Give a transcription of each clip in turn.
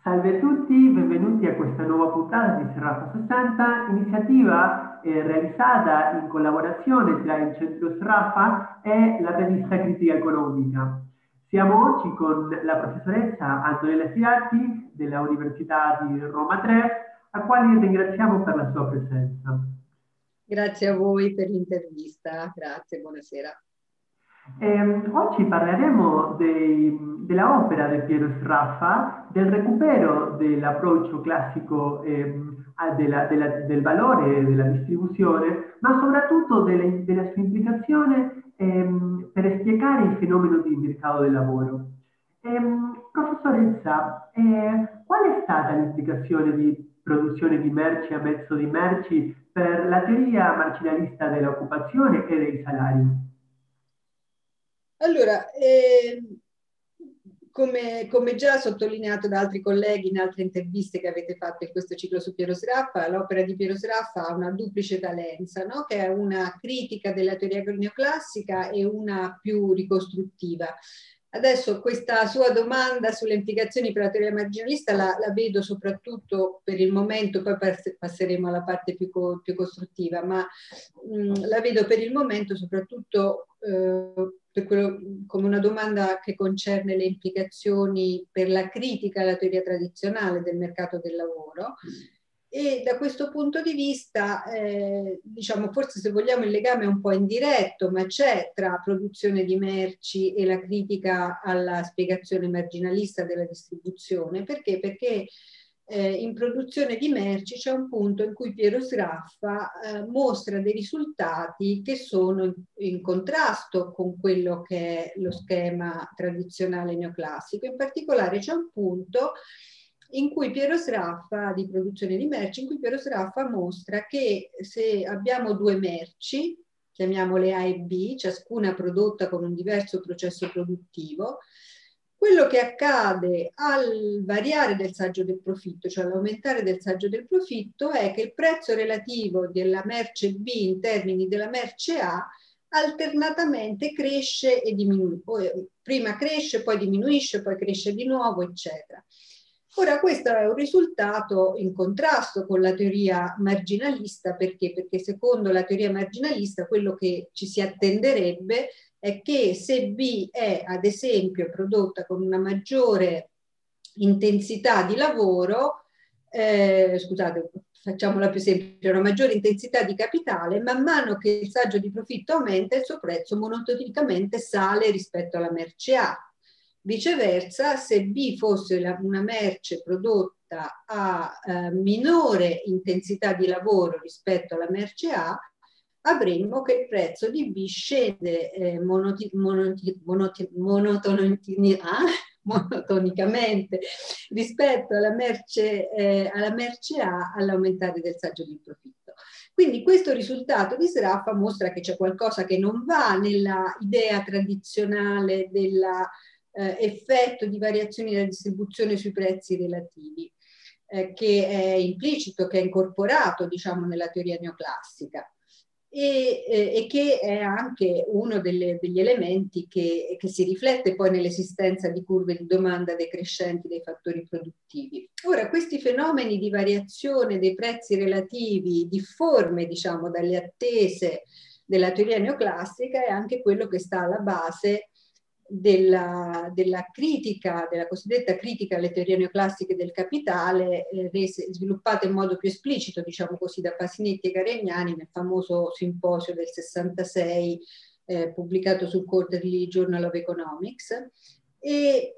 Salve a tutti, benvenuti a questa nuova puntata di Serrata 60, iniziativa realizzata in collaborazione tra il Centro Srafa e la rivista Critica Economica. Siamo oggi con la professoressa Antonella Sirati della Università di Roma 3, a quale ringraziamo per la sua presenza. Grazie a voi per l'intervista, grazie, buonasera. Oggi parleremo della opera di Piero Sraffa, del recupero dell'approccio classico del valore e della distribuzione, ma soprattutto della sua implicazione per spiegare il fenomeno di mercato del lavoro. Professoressa, qual è stata l'implicazione di produzione di merci a mezzo di merci per la teoria marginalista dell'occupazione e dei salari? Allora, come già sottolineato da altri colleghi in altre interviste che avete fatto in questo ciclo su Piero Sraffa, l'opera di Piero Sraffa ha una duplice valenza, no? Che è una critica della teoria neoclassica e una più ricostruttiva. Adesso questa sua domanda sulle implicazioni per la teoria marginalista la vedo soprattutto per il momento, poi passeremo alla parte più costruttiva, ma la vedo per il momento soprattutto come una domanda che concerne le implicazioni per la critica alla teoria tradizionale del mercato del lavoro. E da questo punto di vista, diciamo, forse se vogliamo il legame è un po' indiretto, ma c'è tra produzione di merci e la critica alla spiegazione marginalista della distribuzione. Perché? Perché in produzione di merci c'è un punto in cui Piero Sraffa mostra dei risultati che sono in contrasto con quello che è lo schema tradizionale neoclassico. In particolare c'è un punto in cui Piero Sraffa, di produzione di merci, in cui Piero Sraffa mostra che se abbiamo due merci, chiamiamole A e B, ciascuna prodotta con un diverso processo produttivo, quello che accade al variare del saggio del profitto, cioè all'aumentare del saggio del profitto, è che il prezzo relativo della merce B in termini della merce A alternatamente cresce e diminuisce. Prima cresce, poi diminuisce, poi cresce di nuovo, eccetera. Ora, questo è un risultato in contrasto con la teoria marginalista, perché? Perché secondo la teoria marginalista quello che ci si attenderebbe è che se B è ad esempio prodotta con una maggiore intensità di lavoro, scusate, facciamola più semplice, una maggiore intensità di capitale, man mano che il saggio di profitto aumenta, il suo prezzo monotonicamente sale rispetto alla merce A. Viceversa, se B fosse una merce prodotta a minore intensità di lavoro rispetto alla merce A, avremmo che il prezzo di B scende monotonicamente rispetto alla merce A all'aumentare del saggio di profitto. Quindi questo risultato di Sraffa mostra che c'è qualcosa che non va nella idea tradizionale dell'effetto di variazioni della distribuzione sui prezzi relativi, che è implicito, che è incorporato, diciamo, nella teoria neoclassica. E che è anche uno degli elementi che si riflette poi nell'esistenza di curve di domanda decrescenti dei fattori produttivi. Ora, questi fenomeni di variazione dei prezzi relativi difforme, diciamo, dalle attese della teoria neoclassica è anche quello che sta alla base della critica, della cosiddetta critica alle teorie neoclassiche del capitale, sviluppata in modo più esplicito, diciamo così, da Pasinetti e Garegnani nel famoso simposio del 66 pubblicato sul Quarterly Journal of Economics. E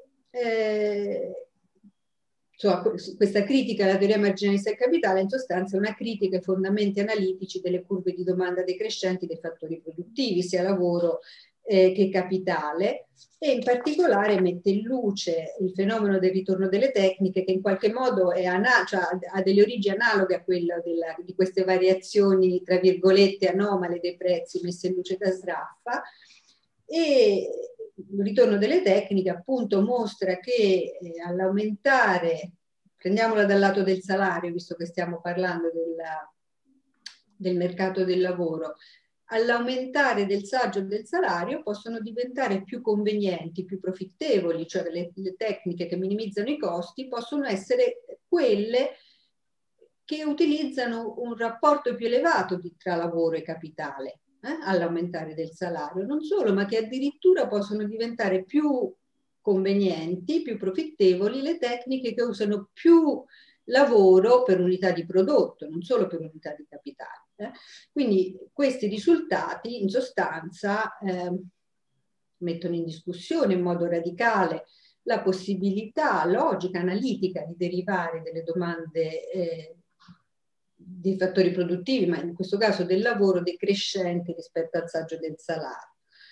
insomma, questa critica alla teoria marginalista del capitale in sostanza è una critica ai fondamenti analitici delle curve di domanda decrescenti dei fattori produttivi, sia lavoro che capitale, e in particolare mette in luce il fenomeno del ritorno delle tecniche, che in qualche modo cioè, ha delle origini analoghe a quella di queste variazioni, tra virgolette, anomale dei prezzi messe in luce da Sraffa. E il ritorno delle tecniche appunto mostra che all'aumentare, prendiamola dal lato del salario, visto che stiamo parlando del mercato del lavoro, all'aumentare del saggio del salario possono diventare più convenienti, più profittevoli, cioè le tecniche che minimizzano i costi possono essere quelle che utilizzano un rapporto più elevato tra lavoro e capitale all'aumentare del salario. Non solo, ma che addirittura possono diventare più convenienti, più profittevoli le tecniche che usano più lavoro per unità di prodotto, non solo per unità di capitale. Quindi questi risultati in sostanza mettono in discussione in modo radicale la possibilità logica, analitica di derivare delle domande dei fattori produttivi, ma in questo caso del lavoro, decrescenti rispetto al saggio del salario.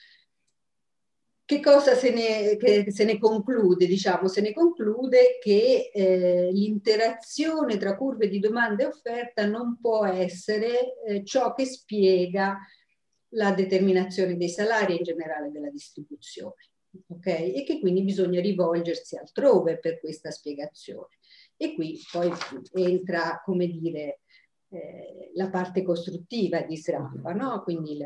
Che cosa se ne conclude? Diciamo, se ne conclude che l'interazione tra curve di domanda e offerta non può essere ciò che spiega la determinazione dei salari e in generale della distribuzione. Okay? E che quindi bisogna rivolgersi altrove per questa spiegazione. E qui poi entra, come dire, la parte costruttiva di Sraffa, no? Quindi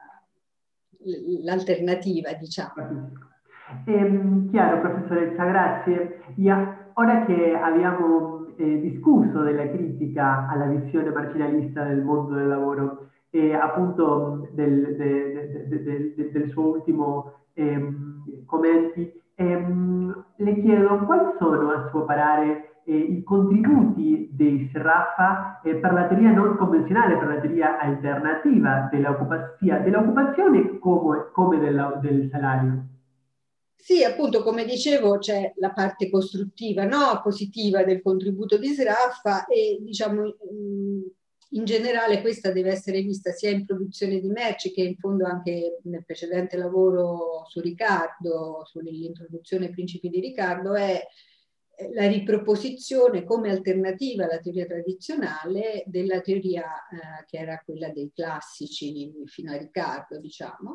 l'alternativa, diciamo. Chiaro, professoressa, grazie. Ora che abbiamo discusso della critica alla visione marginalista del mondo del lavoro e appunto del suo ultimo commenti, le chiedo quali sono a suo parere i contributi dei Sraffa per la teoria non convenzionale, per la teoria alternativa sia dell'occupazione come del salario. Sì, appunto, come dicevo, c'è la parte costruttiva, no? Positiva del contributo di Sraffa e, diciamo, in generale questa deve essere vista sia in produzione di merci che in fondo anche nel precedente lavoro su Riccardo, sull'introduzione ai principi di Riccardo, è la riproposizione come alternativa alla teoria tradizionale della teoria che era quella dei classici fino a Riccardo, diciamo,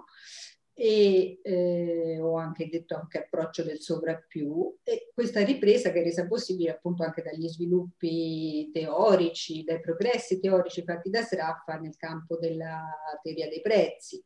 e ho anche detto anche approccio del sovrappiù, e questa ripresa che è resa possibile appunto anche dagli sviluppi teorici, dai progressi teorici fatti da Sraffa nel campo della teoria dei prezzi.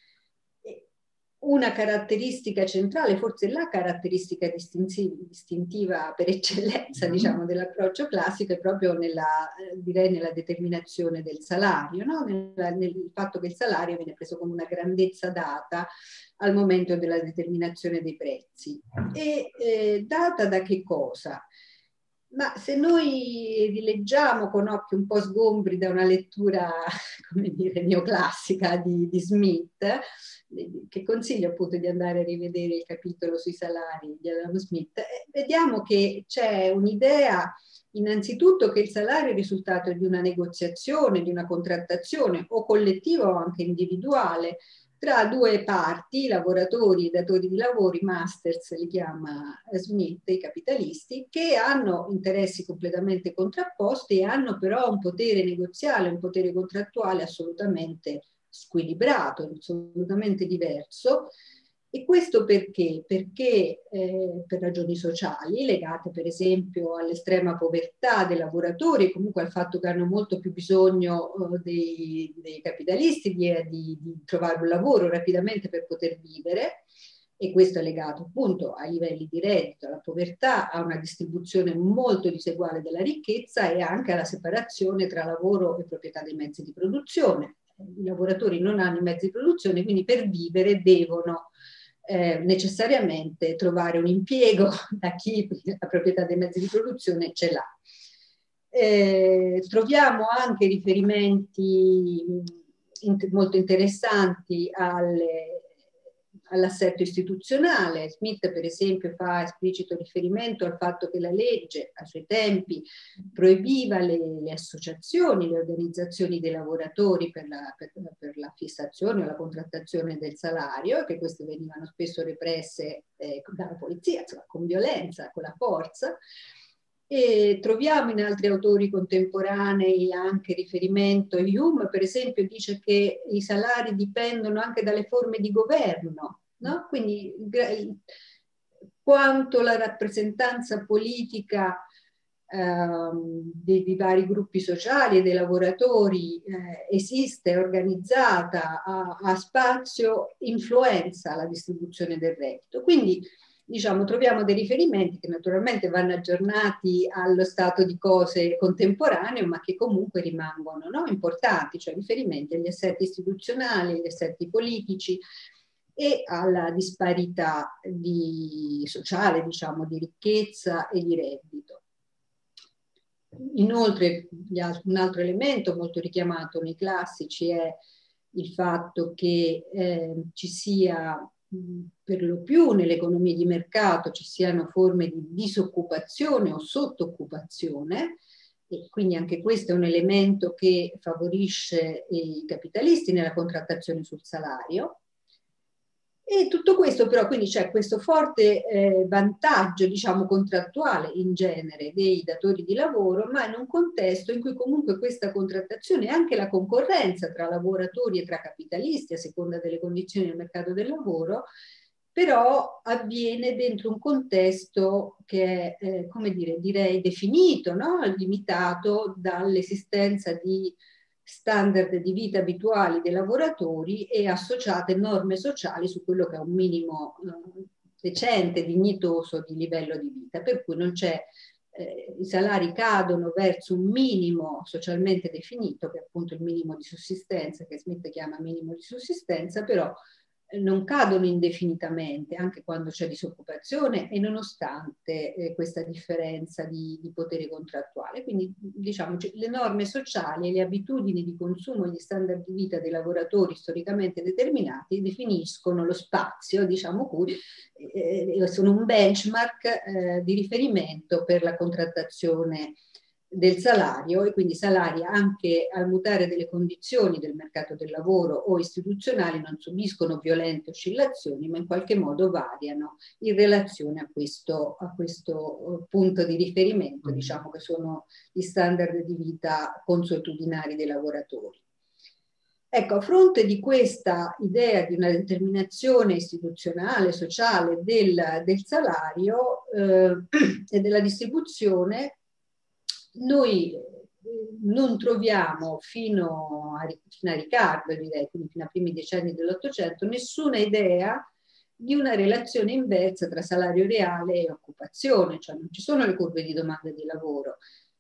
Una caratteristica centrale, forse la caratteristica distintiva per eccellenza, diciamo, dell'approccio classico è proprio direi nella determinazione del salario, no? Nel fatto che il salario viene preso come una grandezza data al momento della determinazione dei prezzi. E data da che cosa? Ma se noi rileggiamo con occhi un po' sgombri da una lettura, come dire, neoclassica di Smith, che consiglio appunto di andare a rivedere il capitolo sui salari di Adam Smith, vediamo che c'è un'idea innanzitutto che il salario è il risultato di una negoziazione, di una contrattazione o collettiva o anche individuale tra due parti, lavoratori e datori di lavoro, i masters li chiama Smith, i capitalisti, che hanno interessi completamente contrapposti e hanno però un potere negoziale, un potere contrattuale assolutamente squilibrato, assolutamente diverso. E questo perché? Perché per ragioni sociali, legate per esempio all'estrema povertà dei lavoratori, comunque al fatto che hanno molto più bisogno dei capitalisti di trovare un lavoro rapidamente per poter vivere, e questo è legato appunto ai livelli di reddito, alla povertà, a una distribuzione molto diseguale della ricchezza e anche alla separazione tra lavoro e proprietà dei mezzi di produzione. I lavoratori non hanno i mezzi di produzione, quindi per vivere devono necessariamente trovare un impiego da chi la proprietà dei mezzi di produzione ce l'ha. Troviamo anche riferimenti molto interessanti all'assetto istituzionale. Smith, per esempio, fa esplicito riferimento al fatto che la legge, ai suoi tempi, proibiva le associazioni, le organizzazioni dei lavoratori per la fissazione o la contrattazione del salario, che queste venivano spesso represse dalla polizia, insomma, con violenza, con la forza. E troviamo in altri autori contemporanei anche riferimento. Hume, per esempio, dice che i salari dipendono anche dalle forme di governo, no? Quindi quanto la rappresentanza politica dei vari gruppi sociali e dei lavoratori esiste, è organizzata, ha spazio, influenza la distribuzione del reddito. Quindi diciamo, troviamo dei riferimenti che naturalmente vanno aggiornati allo stato di cose contemporaneo, ma che comunque rimangono, no, importanti, cioè riferimenti agli assetti istituzionali, agli assetti politici e alla disparità sociale, diciamo, di ricchezza e di reddito. Inoltre, un altro elemento molto richiamato nei classici è il fatto che ci sia, per lo più nelle economie di mercato, ci siano forme di disoccupazione o sottoccupazione, e quindi anche questo è un elemento che favorisce i capitalisti nella contrattazione sul salario. E tutto questo però, quindi c'è questo forte vantaggio, diciamo, contrattuale in genere dei datori di lavoro, ma in un contesto in cui comunque questa contrattazione e anche la concorrenza tra lavoratori e tra capitalisti, a seconda delle condizioni del mercato del lavoro, però avviene dentro un contesto che è, come dire, direi definito, no? Limitato dall'esistenza di standard di vita abituali dei lavoratori e associate norme sociali su quello che è un minimo decente, dignitoso di livello di vita, per cui non c'è, i salari cadono verso un minimo socialmente definito, che è appunto il minimo di sussistenza, che Smith chiama minimo di sussistenza, però non cadono indefinitamente, anche quando c'è disoccupazione e nonostante questa differenza di potere contrattuale. Quindi diciamo le norme sociali e le abitudini di consumo e gli standard di vita dei lavoratori storicamente determinati definiscono lo spazio, diciamo cui sono un benchmark di riferimento per la contrattazione del salario, e quindi i salari anche al mutare delle condizioni del mercato del lavoro o istituzionali non subiscono violente oscillazioni, ma in qualche modo variano in relazione a questo punto di riferimento, diciamo che sono gli standard di vita consuetudinari dei lavoratori. Ecco, a fronte di questa idea di una determinazione istituzionale, sociale del salario e della distribuzione, noi non troviamo fino a Riccardo, direi, quindi fino ai primi decenni dell'Ottocento, nessuna idea di una relazione inversa tra salario reale e occupazione, cioè non ci sono le curve di domanda di lavoro.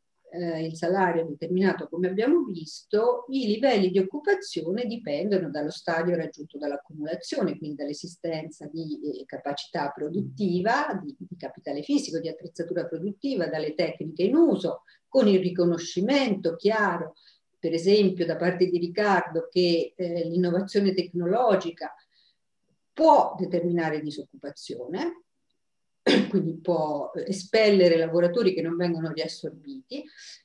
Il salario è determinato, come abbiamo visto, i livelli di occupazione dipendono dallo stadio raggiunto dall'accumulazione, quindi dall'esistenza di capacità produttiva, di capitale fisico, di attrezzatura produttiva, dalle tecniche in uso, con il riconoscimento chiaro, per esempio da parte di Riccardo, che l'innovazione tecnologica può determinare disoccupazione, quindi può espellere lavoratori che non vengono riassorbiti,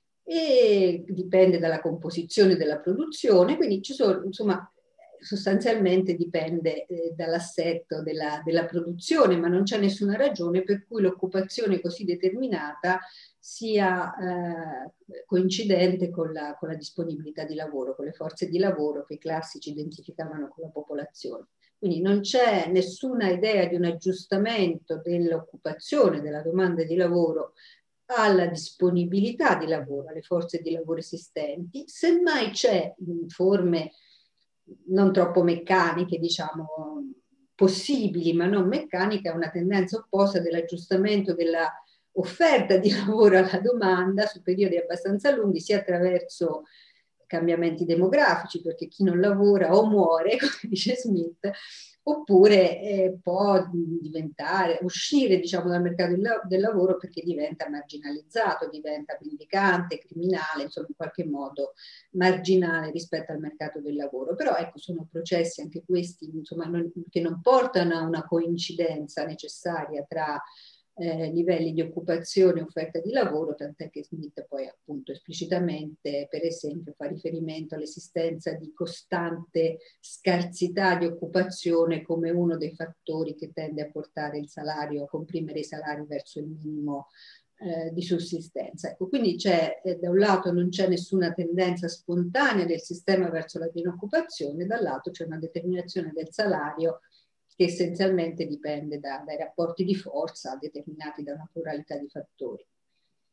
e dipende dalla composizione della produzione, quindi ci sono, insomma, sostanzialmente dipende dall'assetto della produzione, ma non c'è nessuna ragione per cui l'occupazione così determinata sia coincidente con la disponibilità di lavoro, con le forze di lavoro che i classici identificavano con la popolazione. Quindi non c'è nessuna idea di un aggiustamento dell'occupazione, della domanda di lavoro alla disponibilità di lavoro, alle forze di lavoro esistenti, semmai c'è in forme non troppo meccaniche, diciamo, possibili ma non meccaniche, una tendenza opposta dell'aggiustamento della offerta di lavoro alla domanda su periodi abbastanza lunghi, sia attraverso cambiamenti demografici, perché chi non lavora o muore, come dice Smith, oppure può uscire, diciamo, dal mercato del lavoro perché diventa marginalizzato, diventa mendicante, criminale, insomma in qualche modo marginale rispetto al mercato del lavoro. Però ecco, sono processi anche questi, insomma, che non portano a una coincidenza necessaria tra livelli di occupazione e offerta di lavoro, tant'è che Smith poi appunto esplicitamente, per esempio, fa riferimento all'esistenza di costante scarsità di occupazione come uno dei fattori che tende a portare il salario, a comprimere i salari verso il minimo di sussistenza. Ecco, quindi c'è, da un lato non c'è nessuna tendenza spontanea del sistema verso la piena occupazione, dall'altro c'è una determinazione del salario che essenzialmente dipende dai rapporti di forza determinati da una pluralità di fattori.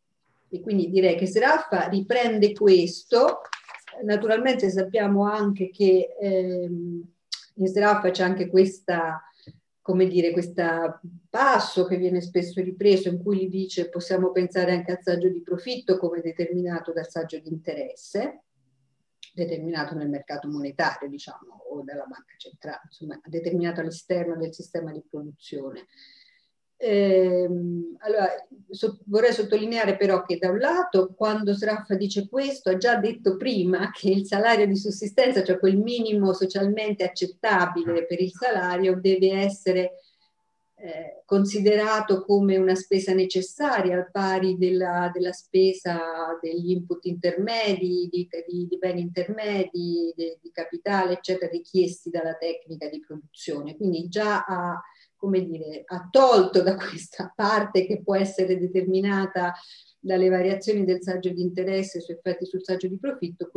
E quindi direi che Sraffa riprende questo. Naturalmente sappiamo anche che in Sraffa c'è anche questa, come dire, questo passo che viene spesso ripreso in cui gli dice possiamo pensare anche al saggio di profitto come determinato dal saggio di interesse, determinato nel mercato monetario, diciamo, o dalla banca centrale, insomma, determinato all'esterno del sistema di produzione. Allora, vorrei sottolineare però che da un lato, quando Sraffa dice questo, ha già detto prima che il salario di sussistenza, cioè quel minimo socialmente accettabile per il salario, deve essere considerato come una spesa necessaria al pari della spesa degli input intermedi, di beni intermedi, di capitale, eccetera, richiesti dalla tecnica di produzione. Quindi già ha, come dire, ha tolto da questa parte che può essere determinata dalle variazioni del saggio di interesse su effetti sul saggio di profitto,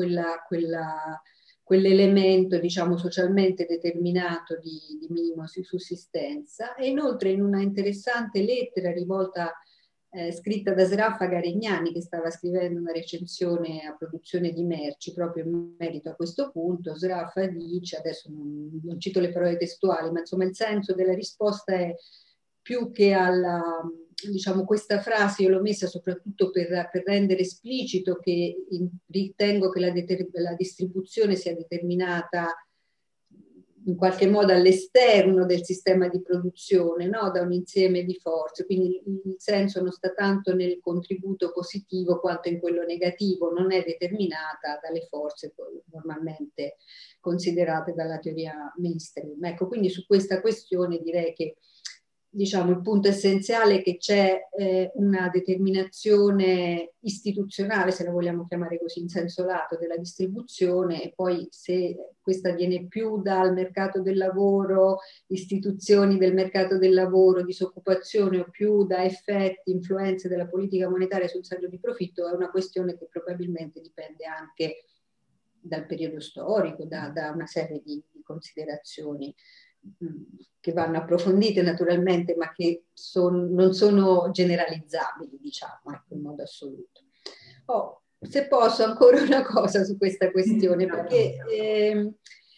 quell'elemento, diciamo, socialmente determinato di minimo di sussistenza. E inoltre in una interessante lettera rivolta, scritta da Sraffa Garegnani, che stava scrivendo una recensione a produzione di merci proprio in merito a questo punto, Sraffa dice, adesso non cito le parole testuali, ma insomma il senso della risposta è più che alla, diciamo, questa frase io l'ho messa soprattutto per rendere esplicito che ritengo che la distribuzione sia determinata in qualche modo all'esterno del sistema di produzione, no? Da un insieme di forze, quindi il senso non sta tanto nel contributo positivo quanto in quello negativo, non è determinata dalle forze normalmente considerate dalla teoria mainstream. Ecco, quindi su questa questione direi che, diciamo, il punto essenziale è che c'è una determinazione istituzionale, se la vogliamo chiamare così, in senso lato, della distribuzione, e poi se questa viene più dal mercato del lavoro, istituzioni del mercato del lavoro, disoccupazione, o più da effetti, influenze della politica monetaria sul saggio di profitto, è una questione che probabilmente dipende anche dal periodo storico, da una serie di considerazioni che vanno approfondite naturalmente, ma che non sono generalizzabili, diciamo, ecco, in modo assoluto. Se posso ancora una cosa su questa questione, perché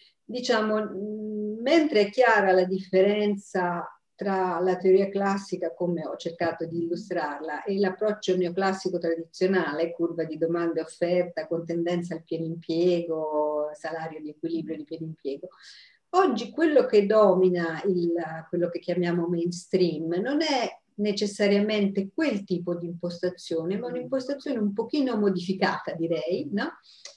diciamo, mentre è chiara la differenza tra la teoria classica, come ho cercato di illustrarla, e l'approccio neoclassico tradizionale, curva di domanda e offerta con tendenza al pieno impiego, salario di equilibrio di pieno impiego, oggi quello che domina quello che chiamiamo mainstream non è necessariamente quel tipo di impostazione, ma un'impostazione un pochino modificata, direi, no?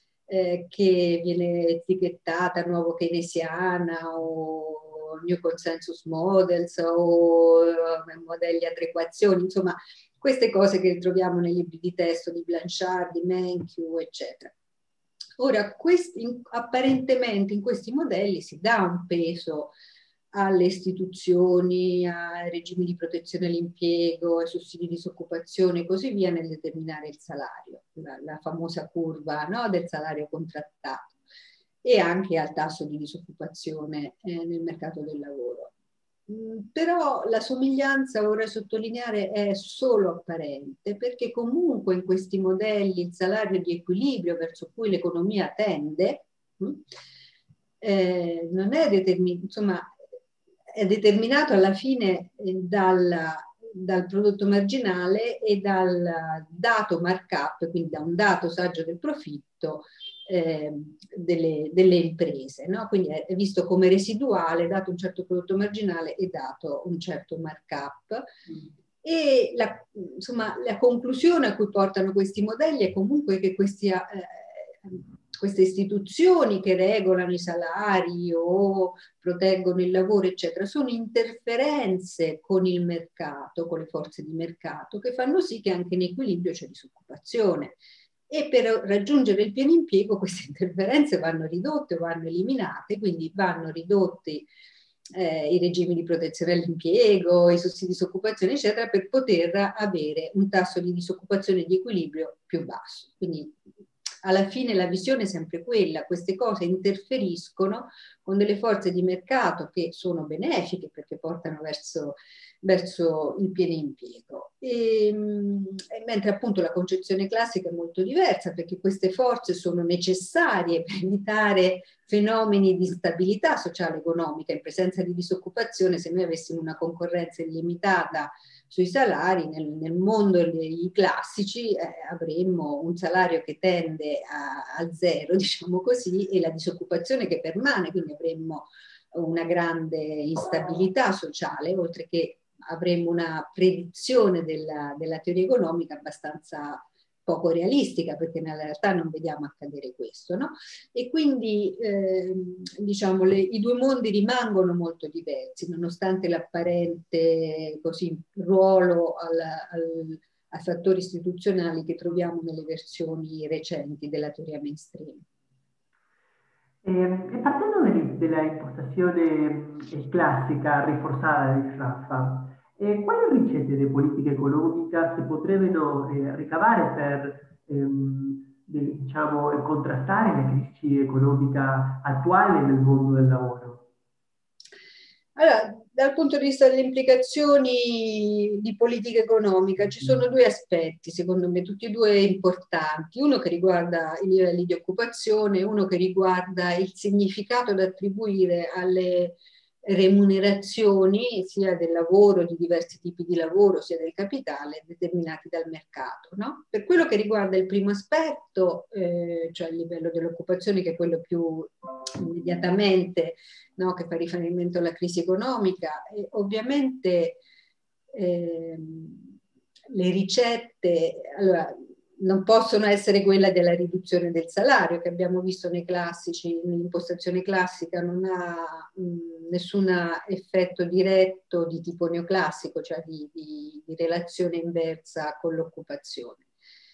Che viene etichettata nuovo keynesiana o New Consensus Models o modelli a tre equazioni, insomma, queste cose che troviamo nei libri di testo di Blanchard, di Mankiw, eccetera. Ora, apparentemente in questi modelli si dà un peso alle istituzioni, ai regimi di protezione all'impiego, ai sussidi di disoccupazione e così via nel determinare il salario, la famosa curva, no, del salario contrattato, e anche al tasso di disoccupazione nel mercato del lavoro. Però la somiglianza, vorrei sottolineare, è solo apparente, perché comunque in questi modelli il salario di equilibrio verso cui l'economia tende non è determinato, insomma, è determinato alla fine dal prodotto marginale e dal dato markup, quindi da un dato saggio del profitto delle imprese, no? Quindi è visto come residuale, dato un certo prodotto marginale e dato un certo markup. E insomma, la conclusione a cui portano questi modelli è comunque che queste istituzioni che regolano i salari o proteggono il lavoro, eccetera, sono interferenze con il mercato, con le forze di mercato, che fanno sì che anche in equilibrio c'è disoccupazione. E per raggiungere il pieno impiego queste interferenze vanno ridotte o vanno eliminate, quindi vanno ridotti i regimi di protezione all'impiego, i sussidi di disoccupazione, eccetera, per poter avere un tasso di disoccupazione di equilibrio più basso. Quindi alla fine la visione è sempre quella, queste cose interferiscono con delle forze di mercato che sono benefiche perché portano verso il pieno impiego. Mentre appunto la concezione classica è molto diversa perché queste forze sono necessarie per evitare fenomeni di instabilità sociale e economica. In presenza di disoccupazione, se noi avessimo una concorrenza illimitata sui salari, nel mondo dei classici avremmo un salario che tende a zero, diciamo così, e la disoccupazione che permane, quindi avremmo una grande instabilità sociale, oltre che avremmo una predizione della teoria economica abbastanza poco realistica, perché nella realtà non vediamo accadere questo, no? E quindi diciamo i due mondi rimangono molto diversi, nonostante l'apparente così ruolo ai fattori istituzionali che troviamo nelle versioni recenti della teoria mainstream. E partendo della impostazione classica rinforzata di Sraffa, quali ricette di politica economica si potrebbero ricavare per diciamo, contrastare la crisi economica attuale nel mondo del lavoro? Allora, dal punto di vista delle implicazioni di politica economica, ci sono due aspetti, secondo me, tutti e due importanti. Uno che riguarda i livelli di occupazione, uno che riguarda il significato da attribuire alle remunerazioni, sia del lavoro, di diversi tipi di lavoro, sia del capitale, determinati dal mercato, no? Per quello che riguarda il primo aspetto, cioè il livello dell'occupazione, che è quello più immediatamente, no, che fa riferimento alla crisi economica, e ovviamente le ricette allora, non possono essere quella della riduzione del salario che abbiamo visto nei classici, nell'impostazione classica non ha nessun effetto diretto di tipo neoclassico, cioè di relazione inversa con l'occupazione.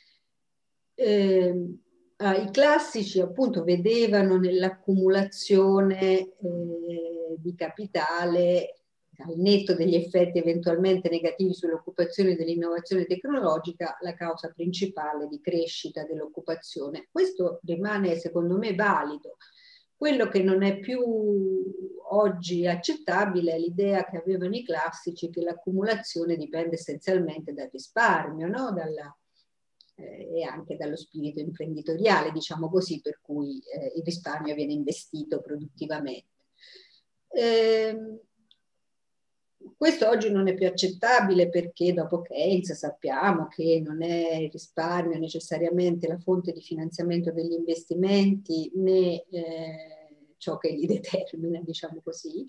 I classici appunto vedevano nell'accumulazione di capitale, al netto degli effetti eventualmente negativi sull'occupazione e dell'innovazione tecnologica, la causa principale di crescita dell'occupazione. Questo rimane secondo me valido. Quello che non è più oggi accettabile è l'idea che avevano i classici che l'accumulazione dipende essenzialmente dal risparmio, no? E anche dallo spirito imprenditoriale, diciamo così, per cui il risparmio viene investito produttivamente. Questo oggi non è più accettabile perché dopo Keynes sappiamo che non è il risparmio necessariamente la fonte di finanziamento degli investimenti né ciò che li determina, diciamo così.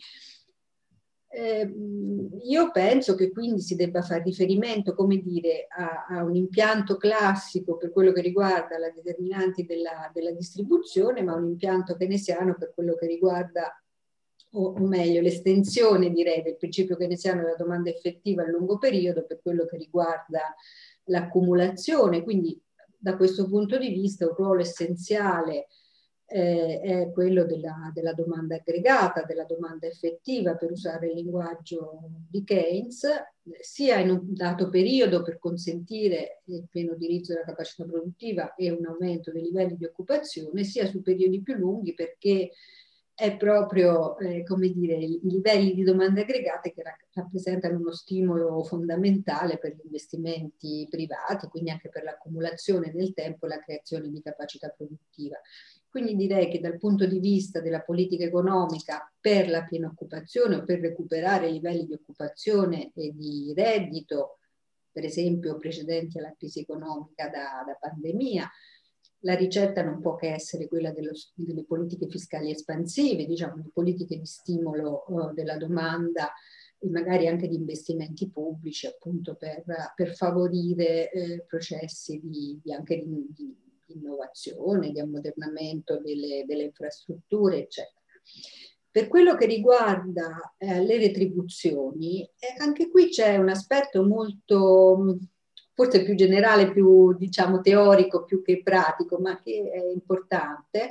Io penso che quindi si debba fare riferimento, come dire, a un impianto classico per quello che riguarda le determinanti della distribuzione, ma un impianto keynesiano per quello che riguarda, o meglio, l'estensione, direi, del principio keynesiano della domanda effettiva a lungo periodo per quello che riguarda l'accumulazione. Quindi, da questo punto di vista, un ruolo essenziale è quello della domanda aggregata, della domanda effettiva, per usare il linguaggio di Keynes, sia in un dato periodo per consentire il pieno utilizzo della capacità produttiva e un aumento dei livelli di occupazione, sia su periodi più lunghi perché è proprio, come dire, i livelli di domanda aggregate che rappresentano uno stimolo fondamentale per gli investimenti privati, quindi anche per l'accumulazione nel tempo e la creazione di capacità produttiva. Quindi direi che dal punto di vista della politica economica per la piena occupazione o per recuperare i livelli di occupazione e di reddito, per esempio precedenti alla crisi economica da pandemia, la ricetta non può che essere quella delle politiche fiscali espansive, diciamo di politiche di stimolo della domanda e magari anche di investimenti pubblici appunto per favorire processi anche di innovazione, di ammodernamento delle infrastrutture, eccetera. Per quello che riguarda le retribuzioni, anche qui c'è un aspetto molto, forse più generale, più diciamo teorico più che pratico, ma che è importante,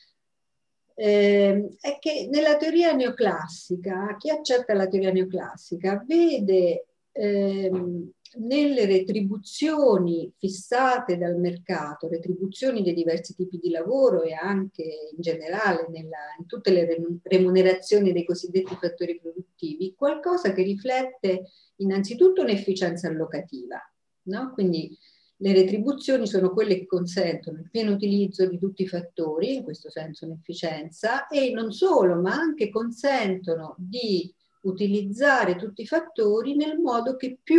è che nella teoria neoclassica, chi accetta la teoria neoclassica vede nelle retribuzioni fissate dal mercato, retribuzioni dei diversi tipi di lavoro e anche in generale in tutte le remunerazioni dei cosiddetti fattori produttivi, qualcosa che riflette innanzitutto un'efficienza allocativa, no? Quindi le retribuzioni sono quelle che consentono il pieno utilizzo di tutti i fattori, in questo senso un'efficienza, e non solo, ma anche consentono di utilizzare tutti i fattori nel modo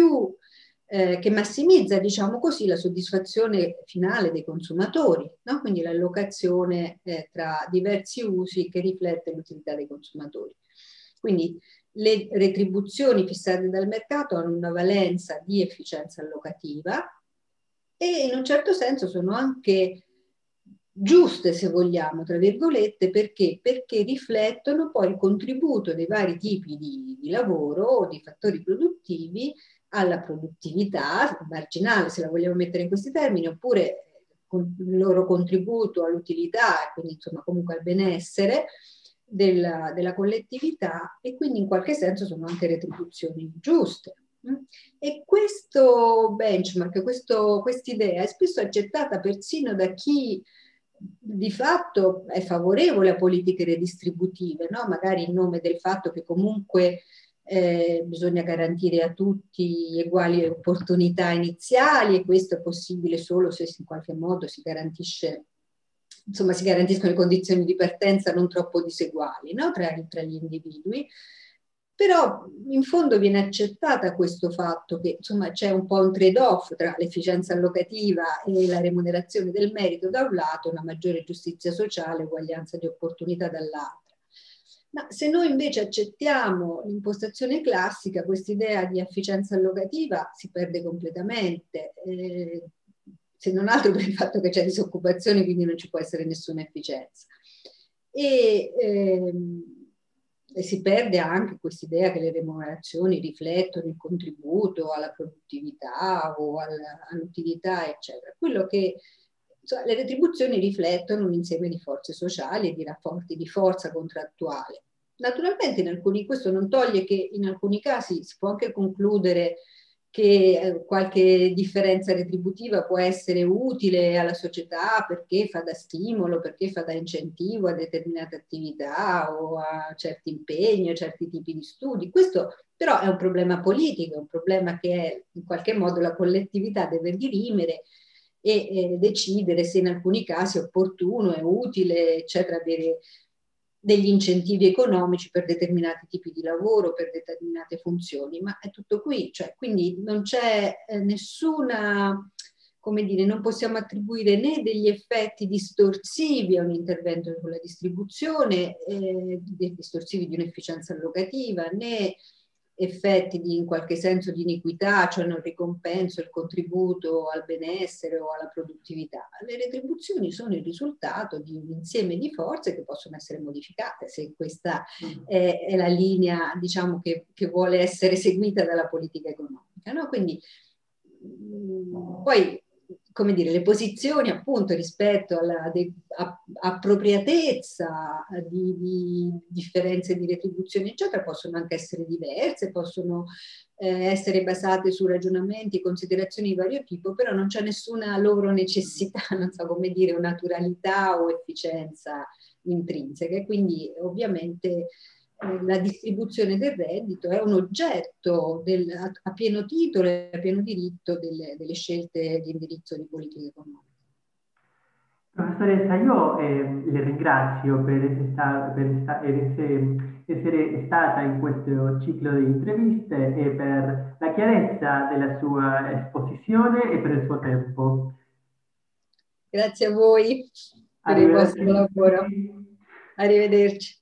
che massimizza, diciamo così, la soddisfazione finale dei consumatori, no? Quindi l'allocazione tra diversi usi che riflette l'utilità dei consumatori. Quindi le retribuzioni fissate dal mercato hanno una valenza di efficienza allocativa e in un certo senso sono anche giuste, se vogliamo, tra virgolette, perché riflettono poi il contributo dei vari tipi di lavoro o di fattori produttivi alla produttività marginale, se la vogliamo mettere in questi termini, oppure con il loro contributo all'utilità, quindi insomma comunque al benessere della collettività, e quindi in qualche senso sono anche retribuzioni giuste. E questo benchmark, quest'idea è spesso accettata persino da chi di fatto è favorevole a politiche redistributive, no? Magari in nome del fatto che comunque bisogna garantire a tutti uguali opportunità iniziali, e questo è possibile solo se in qualche modo si garantiscono le condizioni di partenza non troppo diseguali, no? tra gli individui. Però in fondo viene accettata questo fatto che insomma c'è un po' un trade-off tra l'efficienza allocativa e la remunerazione del merito da un lato, una maggiore giustizia sociale, uguaglianza di opportunità dall'altro. Ma se noi invece accettiamo l'impostazione classica, quest'idea di efficienza allocativa si perde completamente, se non altro per il fatto che c'è disoccupazione, quindi non ci può essere nessuna efficienza. E si perde anche quest'idea che le remunerazioni riflettono il contributo alla produttività o all'utilità, eccetera. Le retribuzioni riflettono un insieme di forze sociali e di rapporti di forza contrattuale. Naturalmente questo non toglie che in alcuni casi si può anche concludere che qualche differenza retributiva può essere utile alla società perché fa da stimolo, perché fa da incentivo a determinate attività o a certi impegni, a certi tipi di studi. Questo però è un problema politico, è un problema che in qualche modo la collettività deve dirimere e decidere se in alcuni casi è opportuno, è utile, eccetera, avere degli incentivi economici per determinati tipi di lavoro, per determinate funzioni, ma è tutto qui, cioè, quindi non c'è nessuna, come dire, non possiamo attribuire né degli effetti distorsivi a un intervento sulla distribuzione, distorsivi di un'efficienza allocativa, né effetti in qualche senso di iniquità, cioè non ricompenso il contributo al benessere o alla produttività. Le retribuzioni sono il risultato di un insieme di forze che possono essere modificate, se questa è la linea, diciamo, che vuole essere seguita dalla politica economica, no? Quindi poi, come dire, le posizioni appunto rispetto alla appropriatezza di differenze di retribuzione eccetera possono anche essere diverse, possono essere basate su ragionamenti e considerazioni di vario tipo, però non c'è nessuna loro necessità, non so come dire, o naturalità o efficienza intrinseca, e quindi ovviamente la distribuzione del reddito è un oggetto a pieno titolo e a pieno diritto delle scelte di indirizzo di politica economica. Professoressa, io le ringrazio per essere stata in questo ciclo di interviste e per la chiarezza della sua esposizione e per il suo tempo. Grazie a voi per il vostro lavoro. Arrivederci.